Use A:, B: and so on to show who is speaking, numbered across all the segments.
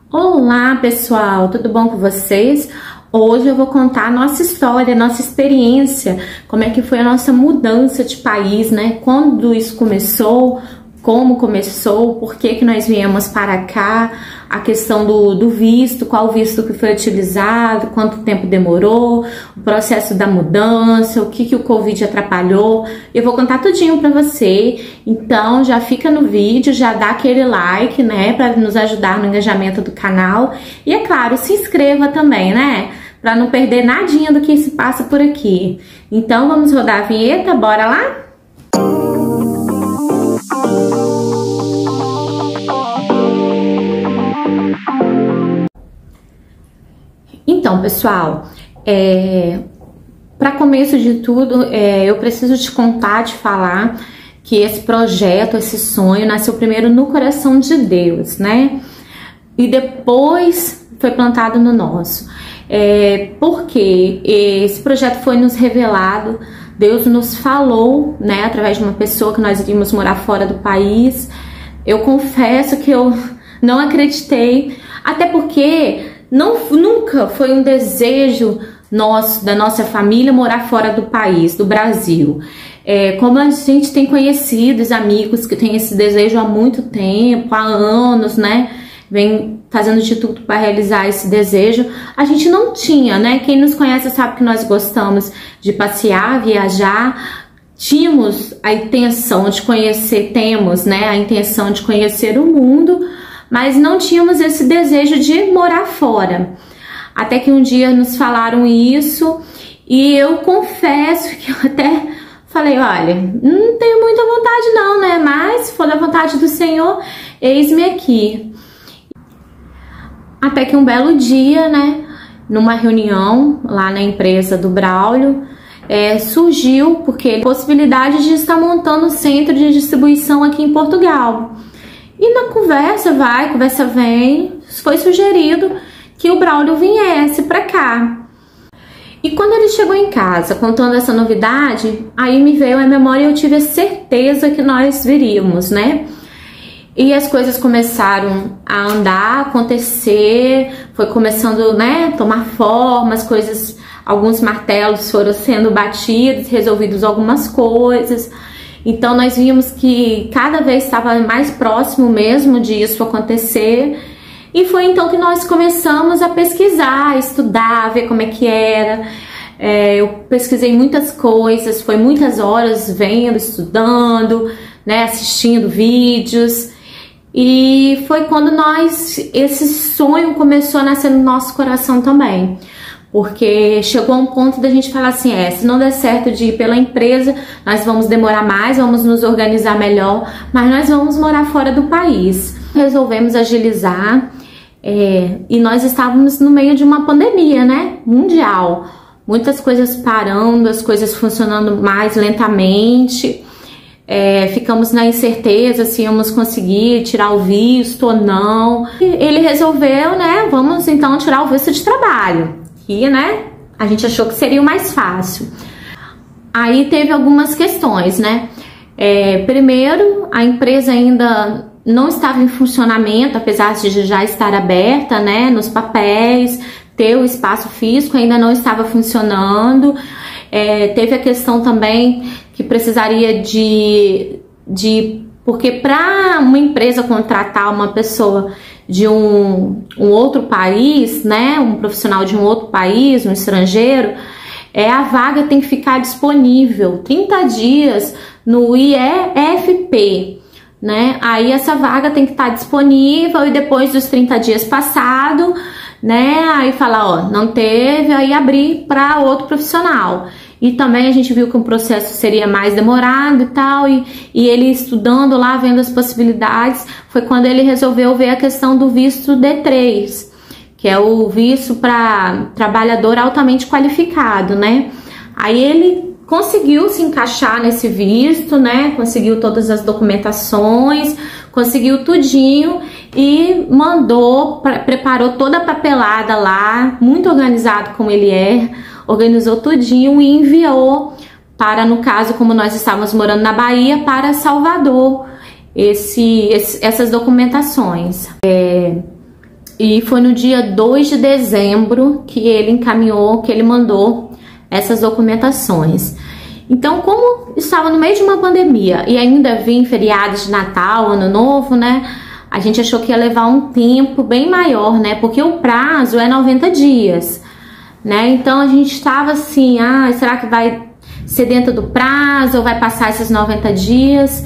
A: Olá pessoal, tudo bom com vocês? Hoje eu vou contar a nossa história, a nossa experiência, como é que foi a nossa mudança de país, né? Quando isso começou, como começou, por que nós viemos para cá, a questão do visto, qual visto que foi utilizado, quanto tempo demorou, o processo da mudança, o que o Covid atrapalhou. Eu vou contar tudinho para você, então já fica no vídeo, já dá aquele like, né, para nos ajudar no engajamento do canal. E é claro, se inscreva também, né, para não perder nadinha do que se passa por aqui. Então vamos rodar a vinheta, bora lá? Então, pessoal, para começo de tudo, eu preciso te contar, te falar que esse projeto, esse sonho, nasceu primeiro no coração de Deus, né? E depois foi plantado no nosso. Porque esse projeto foi nos revelado, Deus nos falou, né, através de uma pessoa que nós iríamos morar fora do país. Eu confesso que eu não acreditei, até porque nunca foi um desejo nosso, da nossa família, morar fora do país, do Brasil. Como a gente tem conhecidos, amigos que têm esse desejo há muito tempo, há anos, né? Vem fazendo de tudo para realizar esse desejo. A gente não tinha, né? Quem nos conhece sabe que nós gostamos de passear, viajar. Tínhamos a intenção de conhecer, temos, né? A intenção de conhecer o mundo, mas não tínhamos esse desejo de morar fora. Até que um dia nos falaram isso e eu confesso que eu até falei, olha, não tenho muita vontade não, né? Mas se for da vontade do Senhor, eis-me aqui. Até que um belo dia, né, numa reunião lá na empresa do Braulio, surgiu porque a possibilidade de estar montando um centro de distribuição aqui em Portugal. E na conversa vai, conversa vem, foi sugerido que o Braulio viesse para cá. E quando ele chegou em casa contando essa novidade, aí me veio à memória e eu tive a certeza que nós viríamos, né? E as coisas começaram a andar, a acontecer, foi começando, né, tomar forma, as coisas, alguns martelos foram sendo batidos, resolvidos algumas coisas. Então nós vimos que cada vez estava mais próximo mesmo disso acontecer. E foi então que nós começamos a pesquisar, a estudar, a ver como é que era. Eu pesquisei muitas coisas, foi muitas horas vendo, estudando, né, assistindo vídeos. E foi quando esse sonho começou a nascer no nosso coração também. Porque chegou a um ponto da gente falar assim, se não der certo de ir pela empresa, nós vamos demorar mais, vamos nos organizar melhor, mas nós vamos morar fora do país. Resolvemos agilizar, e nós estávamos no meio de uma pandemia, né, mundial. Muitas coisas parando, as coisas funcionando mais lentamente. Ficamos na incerteza se íamos conseguir tirar o visto ou não. E ele resolveu, né, vamos então tirar o visto de trabalho. E, né, a gente achou que seria o mais fácil. Aí teve algumas questões, né? Primeiro, a empresa ainda não estava em funcionamento, apesar de já estar aberta, né, nos papéis, ter o espaço físico ainda não estava funcionando. Teve a questão também que precisaria porque para uma empresa contratar uma pessoa de um outro país, né, um profissional de um outro país, um estrangeiro, a vaga tem que ficar disponível 30 dias no IEFP, né? Aí essa vaga tem que estar disponível e depois dos 30 dias passado, né, aí falar, não teve, aí abrir para outro profissional. E também a gente viu que o processo seria mais demorado e tal, e ele estudando lá, vendo as possibilidades, foi quando ele resolveu ver a questão do visto D3, que é o visto para trabalhador altamente qualificado, né? Aí ele conseguiu se encaixar nesse visto, né? Conseguiu todas as documentações, conseguiu tudinho e preparou toda a papelada lá, muito organizado como ele organizou tudinho e enviou para, no caso, como nós estávamos morando na Bahia, para Salvador, essas documentações. E foi no dia 2 de dezembro que ele encaminhou, que ele mandou essas documentações. Então, como estava no meio de uma pandemia e ainda vinha feriados de Natal, Ano Novo, né? A gente achou que ia levar um tempo bem maior, né? Porque o prazo é 90 dias, né? Então, a gente estava assim, será que vai ser dentro do prazo ou vai passar esses 90 dias?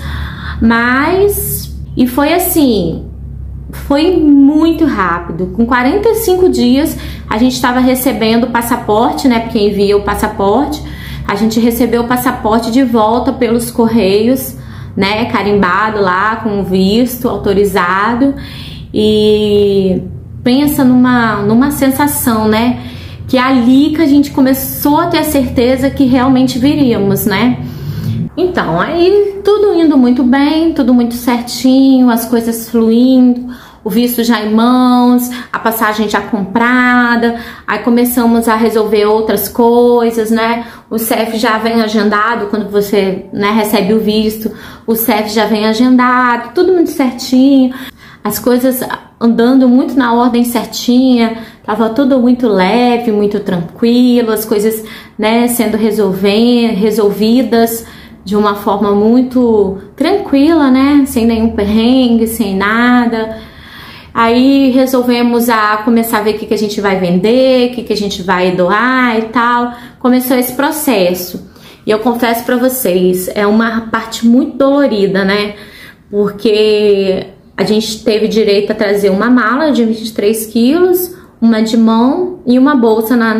A: E foi assim, foi muito rápido. Com 45 dias, a gente estava recebendo o passaporte, né? Porque envia o passaporte. A gente recebeu o passaporte de volta pelos correios, né? Carimbado lá, com o visto, autorizado. E pensa numa sensação, né? Que é ali que a gente começou a ter a certeza que realmente viríamos, né? Então, aí tudo indo muito bem, tudo muito certinho, as coisas fluindo, o visto já em mãos, a passagem já comprada, aí começamos a resolver outras coisas, né? O CEF já vem agendado, quando você, né, recebe o visto, o CEF já vem agendado, tudo muito certinho, as coisas andando muito na ordem certinha, tava tudo muito leve, muito tranquilo, as coisas, né, sendo resolvidas de uma forma muito tranquila, né, sem nenhum perrengue, sem nada. Aí resolvemos começar a ver o que a gente vai vender, o que a gente vai doar e tal. Começou esse processo. E eu confesso pra vocês, é uma parte muito dolorida, né? Porque a gente teve direito a trazer uma mala de 23 quilos, uma de mão e uma bolsa na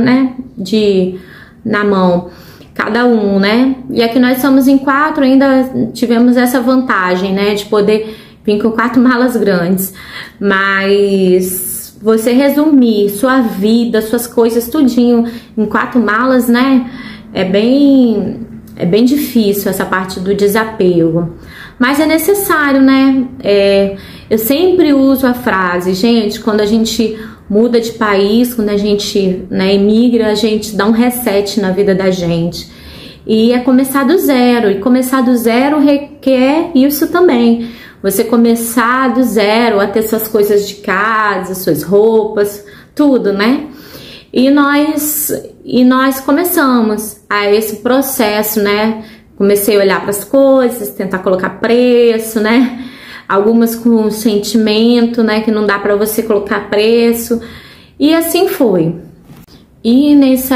A: mão, cada um, né? E aqui nós somos em 4, ainda tivemos essa vantagem, né? De poder vir com 4 malas grandes. Mas você resumir sua vida, suas coisas, tudinho em 4 malas, né? É bem difícil essa parte do desapego. Mas é necessário, né? Eu sempre uso a frase, gente, quando a gente muda de país, quando a gente, né, emigra, a gente dá um reset na vida da gente. E é começar do zero. E começar do zero requer isso também. Você começar do zero a ter suas coisas de casa, suas roupas, tudo, né? E nós começamos a esse processo, né? Comecei a olhar para as coisas, tentar colocar preço, né? Algumas com sentimento, né? Que não dá para você colocar preço. E assim foi. E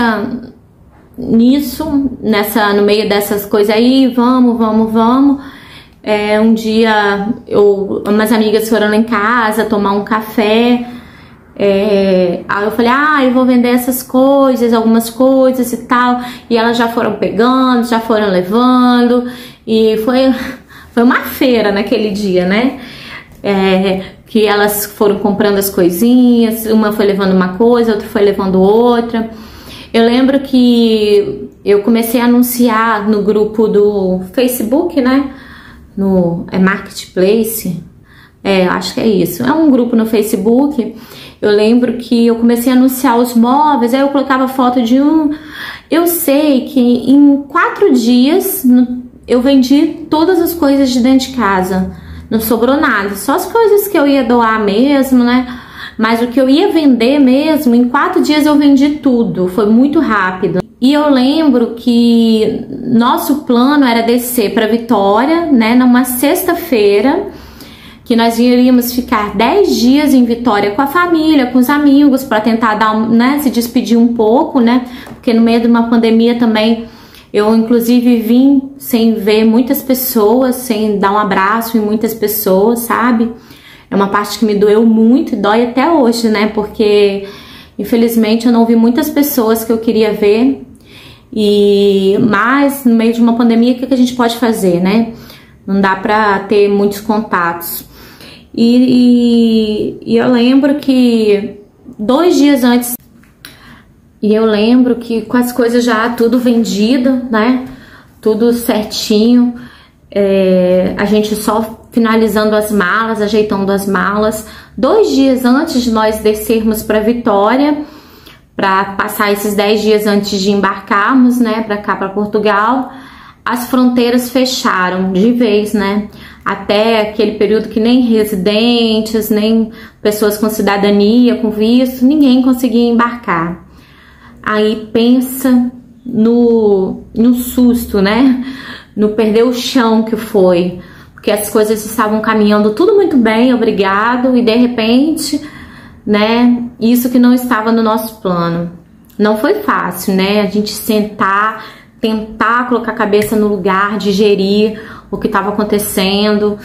A: no meio dessas coisas aí, vamos. Um dia umas amigas foram lá em casa tomar um café. Aí eu falei, eu vou vender essas coisas, algumas coisas e tal. E elas já foram pegando, já foram levando. E foi uma feira naquele dia, né? Que elas foram comprando as coisinhas, uma foi levando uma coisa, outra foi levando outra. Eu lembro que eu comecei a anunciar no grupo do Facebook, né? No Marketplace, acho que é isso. É um grupo no Facebook. Eu lembro que eu comecei a anunciar os móveis, aí eu colocava foto de um. Eu sei que em 4 dias eu vendi todas as coisas de dentro de casa. Não sobrou nada, só as coisas que eu ia doar mesmo, né? Mas o que eu ia vender mesmo, em 4 dias eu vendi tudo. Foi muito rápido. E eu lembro que nosso plano era descer para Vitória, né? Numa sexta-feira, que nós iríamos ficar 10 dias em Vitória com a família, com os amigos, para tentar se despedir um pouco, né? Porque no meio de uma pandemia também, eu inclusive vim sem ver muitas pessoas, sem dar um abraço em muitas pessoas, sabe? É uma parte que me doeu muito e dói até hoje, né? Porque infelizmente eu não vi muitas pessoas que eu queria ver. Mas no meio de uma pandemia, o que a gente pode fazer, né? Não dá pra ter muitos contatos. E eu lembro que 2 dias antes, com as coisas já tudo vendido, né? Tudo certinho. A gente só finalizando as malas, ajeitando as malas. 2 dias antes de nós descermos para Vitória, para passar esses 10 dias antes de embarcarmos, né, para cá, para Portugal, as fronteiras fecharam de vez, né? até aquele período que nem residentes, nem pessoas com cidadania, com visto, ninguém conseguia embarcar. Aí pensa no susto, né? No perder o chão que foi, porque as coisas estavam caminhando tudo muito bem, obrigado, e de repente, né, isso que não estava no nosso plano. Não foi fácil, né? A gente sentar, tentar colocar a cabeça no lugar, digerir o que estava acontecendo,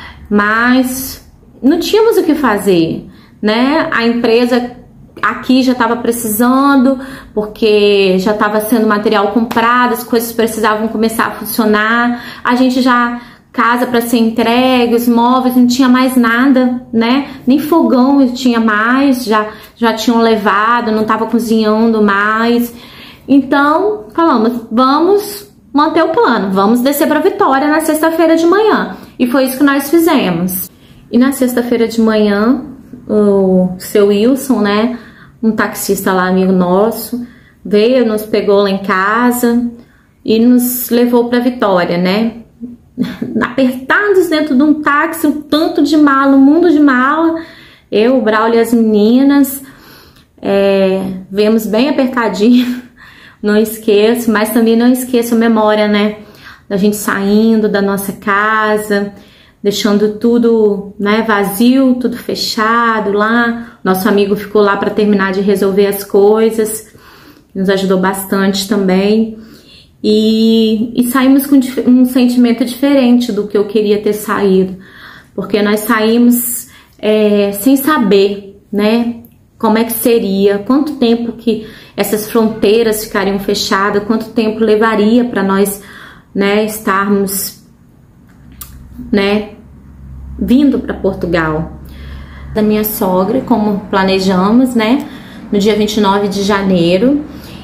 A: mas não tínhamos o que fazer, né? A empresa aqui já estava precisando, porque já estava sendo material comprado, as coisas precisavam começar a funcionar, a gente já casa para ser entregue, os móveis, não tinha mais nada, né? Nem fogão tinha mais, já tinham levado, não estava cozinhando mais. Então, falamos, vamos manter o plano, vamos descer para Vitória na sexta-feira de manhã. E foi isso que nós fizemos. E na sexta-feira de manhã, o seu Wilson, né, um taxista lá, amigo nosso, veio, nos pegou lá em casa e nos levou para Vitória, né? Apertados dentro de um táxi, um tanto de mala, um mundo de mala. Eu, o Braulio e as meninas, viemos bem apertadinho. Não esqueço, mas também não esqueço a memória, né? Da gente saindo da nossa casa, deixando tudo, né, vazio, tudo fechado lá. Nosso amigo ficou lá para terminar de resolver as coisas, nos ajudou bastante também. E saímos com um sentimento diferente do que eu queria ter saído, porque nós saímos sem saber, né, como é que seria, quanto tempo que essas fronteiras ficariam fechadas, quanto tempo levaria para nós, né, estarmos, né, vindo para Portugal. Da minha sogra, como planejamos, né, no dia 29 de janeiro,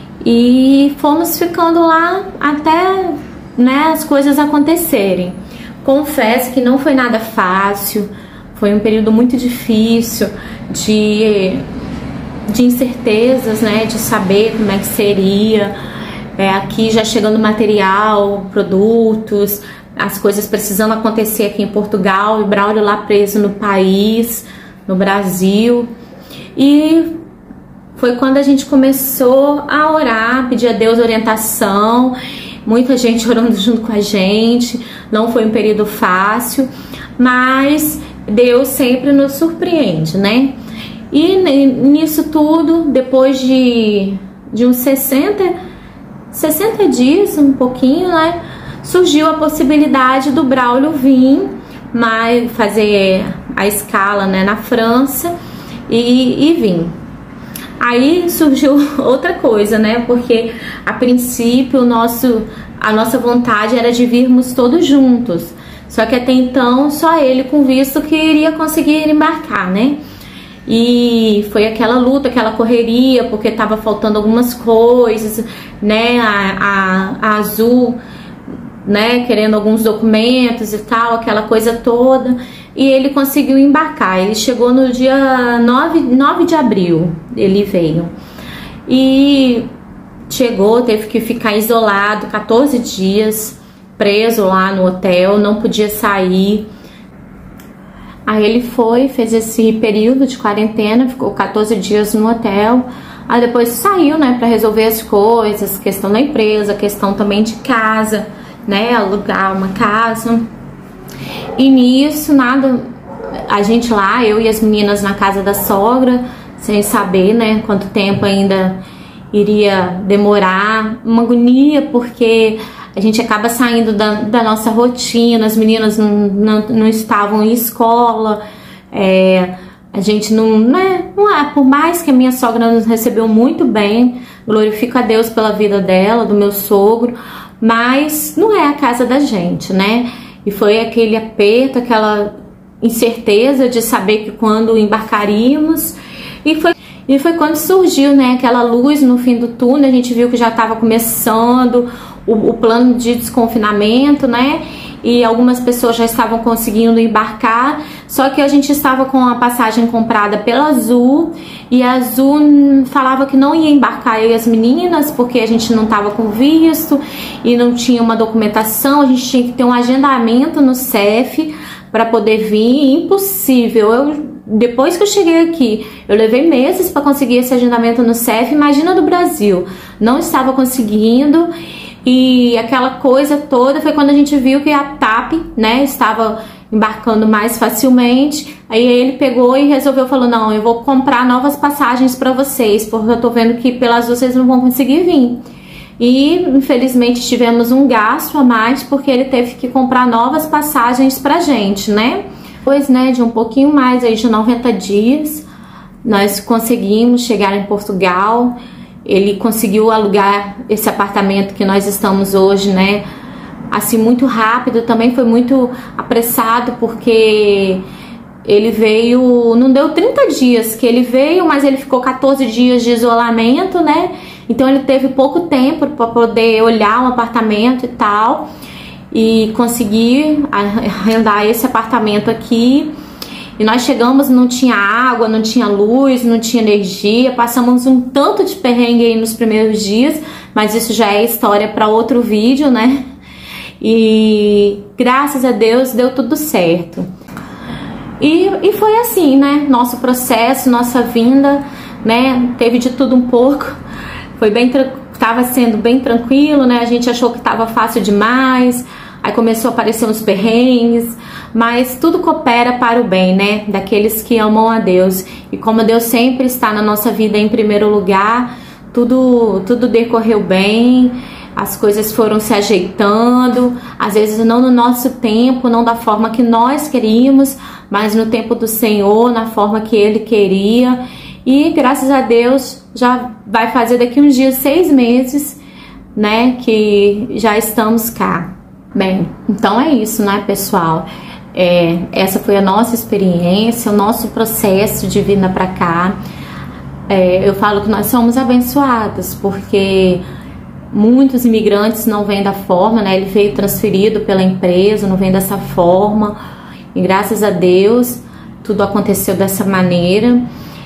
A: e fomos ficando lá até, né, as coisas acontecerem. Confesso que não foi nada fácil, foi um período muito difícil de incertezas, né, de saber como é que seria, aqui já chegando material, produtos, as coisas precisando acontecer aqui em Portugal, e o Braulio lá preso no país, no Brasil. E foi quando a gente começou a orar, pedir a Deus orientação, muita gente orando junto com a gente. Não foi um período fácil, mas Deus sempre nos surpreende, né? E nisso tudo, depois de uns 60 dias, um pouquinho, né, surgiu a possibilidade do Braulio vir fazer a escala, né, na França e vir. Aí surgiu outra coisa, né, porque a princípio a nossa vontade era de virmos todos juntos, só que até então só ele com visto que iria conseguir embarcar, né? E foi aquela luta, aquela correria, porque estava faltando algumas coisas, né? A Azul, né, querendo alguns documentos e tal, aquela coisa toda. E ele conseguiu embarcar. Ele chegou no dia 9 de abril, ele veio. E chegou, teve que ficar isolado 14 dias, preso lá no hotel, não podia sair. Aí ele fez esse período de quarentena, ficou 14 dias no hotel. Aí depois saiu, né, para resolver as coisas, questão da empresa, questão também de casa, né, alugar uma casa. E nisso, nada, a gente lá, eu e as meninas na casa da sogra, sem saber, né, quanto tempo ainda iria demorar. Uma agonia, porque a gente acaba saindo da nossa rotina, as meninas não estavam em escola, a gente não é, por mais que a minha sogra nos recebeu muito bem, glorifico a Deus pela vida dela, do meu sogro, mas não é a casa da gente, né? E foi aquele aperto, aquela incerteza de saber que quando embarcaríamos, e foi quando surgiu, né, aquela luz no fim do túnel. A gente viu que já estava começando o plano de desconfinamento, né? e algumas pessoas já estavam conseguindo embarcar, só que a gente estava com a passagem comprada pela Azul, e a Azul falava que não ia embarcar eu e as meninas, porque a gente não estava com visto e não tinha uma documentação, a gente tinha que ter um agendamento no CEF para poder vir. Impossível. Depois que eu cheguei aqui, eu levei meses para conseguir esse agendamento no CEF, imagina do Brasil, não estava conseguindo. E aquela coisa toda foi quando a gente viu que a TAP, né, estava embarcando mais facilmente. Aí ele pegou e resolveu, falou, não, eu vou comprar novas passagens para vocês, porque eu tô vendo que pela Azul vocês não vão conseguir vir. E infelizmente tivemos um gasto a mais, porque ele teve que comprar novas passagens pra gente, né? Depois, né, de um pouquinho mais aí de 90 dias, nós conseguimos chegar em Portugal. Ele conseguiu alugar esse apartamento que nós estamos hoje, né, assim, muito rápido. Também foi muito apressado, porque ele veio, não deu 30 dias que ele veio, mas ele ficou 14 dias de isolamento, né? Então ele teve pouco tempo para poder olhar um apartamento e tal, e conseguir arrendar esse apartamento aqui. E nós chegamos, não tinha água, não tinha luz, não tinha energia, passamos um tanto de perrengue aí nos primeiros dias, mas isso já é história para outro vídeo, né? E graças a Deus deu tudo certo. E foi assim, né? Nosso processo, nossa vinda, né? Teve de tudo um pouco. Foi bem, tava sendo bem tranquilo, né? A gente achou que tava fácil demais. Aí começou a aparecer uns perrengues, mas tudo coopera para o bem, né? Daqueles que amam a Deus. E como Deus sempre está na nossa vida em primeiro lugar, tudo decorreu bem, as coisas foram se ajeitando, às vezes não no nosso tempo, não da forma que nós queríamos, mas no tempo do Senhor, na forma que Ele queria. E graças a Deus já vai fazer daqui uns dias 6 meses, né, que já estamos cá. Bem, então é isso, né, pessoal? Essa foi a nossa experiência, o nosso processo de vinda pra cá. Eu falo que nós somos abençoados, porque muitos imigrantes não vêm da forma, né? Ele veio transferido pela empresa, não vem dessa forma. E graças a Deus, tudo aconteceu dessa maneira.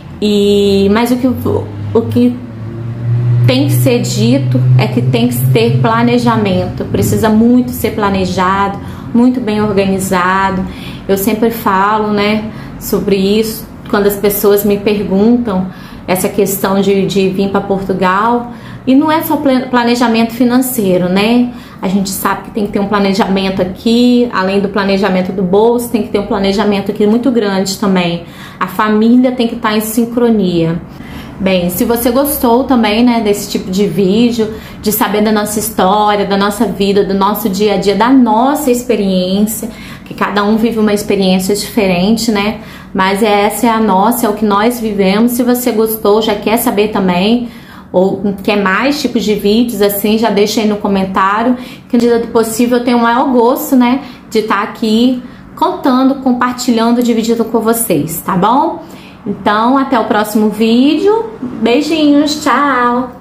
A: Mas o que tem que ser dito é que tem que ter planejamento, precisa muito ser planejado, muito bem organizado. Eu sempre falo, né, sobre isso quando as pessoas me perguntam essa questão de vir para Portugal. E não é só planejamento financeiro, né? A gente sabe que tem que ter um planejamento aqui, além do planejamento do bolso, tem que ter um planejamento aqui muito grande também. A família tem que estar em sincronia. Bem, se você gostou também, né, desse tipo de vídeo, de saber da nossa história, da nossa vida, do nosso dia a dia, da nossa experiência, que cada um vive uma experiência diferente, né? Mas essa é a nossa, é o que nós vivemos. Se você gostou, já quer saber também, ou quer mais tipos de vídeos assim, já deixa aí no comentário, que na medida do possível eu tenho o maior gosto, né, de estar aqui contando, compartilhando, dividindo com vocês, tá bom? Então, até o próximo vídeo. Beijinhos, tchau!